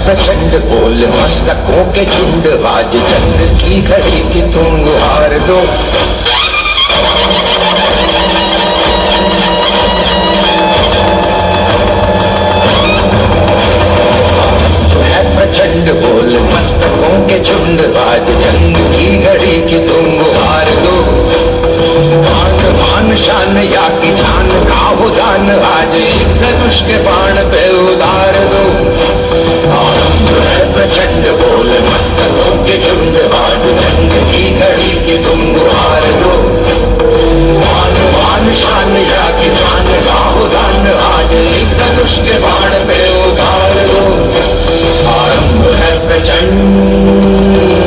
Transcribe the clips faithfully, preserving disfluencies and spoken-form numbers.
प्रचंड बोल मस्तकों के झुंड, आज जंग की घड़ी की तुम गुहार दो। प्रचंड बोल मस्तकों के झुंड, आज जंग की घड़ी की तुम गुहार दो। मान मान शान या की जान का हो दान, आज एक धनुष के बाण पे उतार दो। आनंद है प्रचंड बोल मस्तकों के झुंड, आज जंग की घड़ी की तुम गुहार दो। मान मान शान या की जान का हो दान, आज एक धनुष के बाण पे उतार दो। आरंभ है प्रचंड।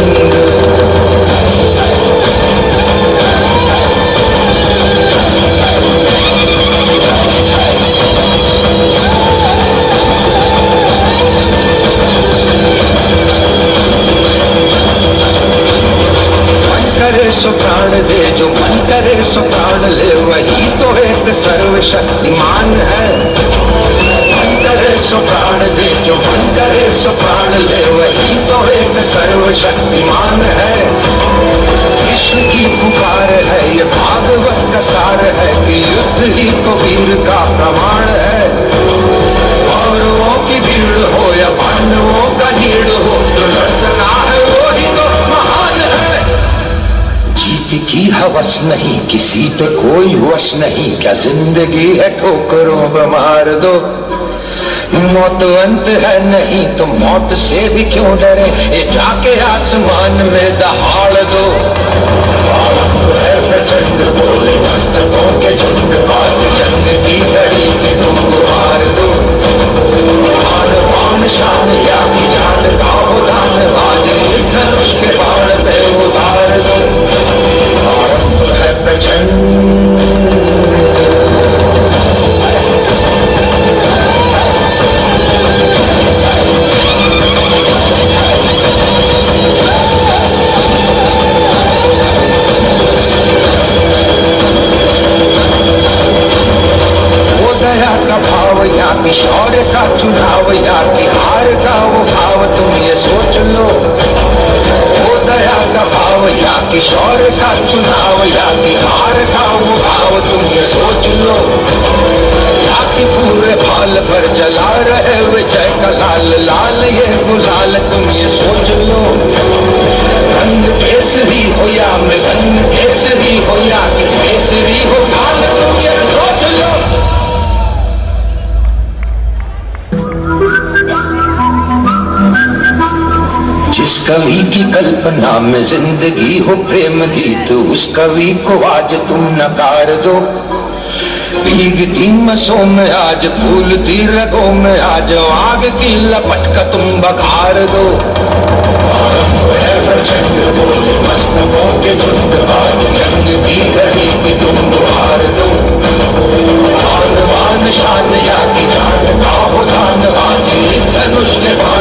करे सो प्राण दे, जो मन करे सो प्राण ले, वही तो एक सर्वशक्तिमान है। मन करे सो प्राण दे, जो मन करे सो प्राण ले, वही तो एक सर्वशक्तिमान है। विश्व की पुकार है ये भागवत का सार है, कि युद्ध ही तो वीर का प्रमाण है। कौरवों की भीड़ हो या पांडवों का नीड़ हो, जो लड़ना है वो ही तो महान है। जीत की हवस नहीं, किसी पे कोई वश नहीं, क्या जिंदगी है ठोकरों पे मार दो। मौत अंत है नहीं तो मौत से भी क्यों डरे, ये जाके आसमान में दहाड़ दो। है प्रचंड बोले मस्तकों के झुंड, आज जंग की घड़ी की तुम गुहार दो। मान मान शान या की जान का हो दान, आज एक धनुष के बाण पे उतार दो। आरंभ है प्रचंड। या कि शौर्य का चुनाव, या कि हार का वो भाव, तुम ये सोच लो। वो दया का भाव या कि शौर्य का चुनाव, या कि हार का वो भाव, तुम ये सोच लो। या कि पूरे भाल पर जला रहे विजय का लाल लाल ये गुलाल, तुम ये सोच लो। रंग केसरी हो या मृदंग केसरी हो, या कि केसरी हो काल, तुम ये सोच लो। जिस कवि की कल्पना में जिंदगी हो प्रेम गीत, उस कवि को आज तुम नकार दो। भीगती मसों में आज फूलती रगों में, आज आग की लपट का तुम बघार दो। है प्रचंड बोल मस्तकों के झुंड, आज जंग की घड़ी की तुम गुहार दो। मान मान शान या की जान का हो दान, आज एक धनुष के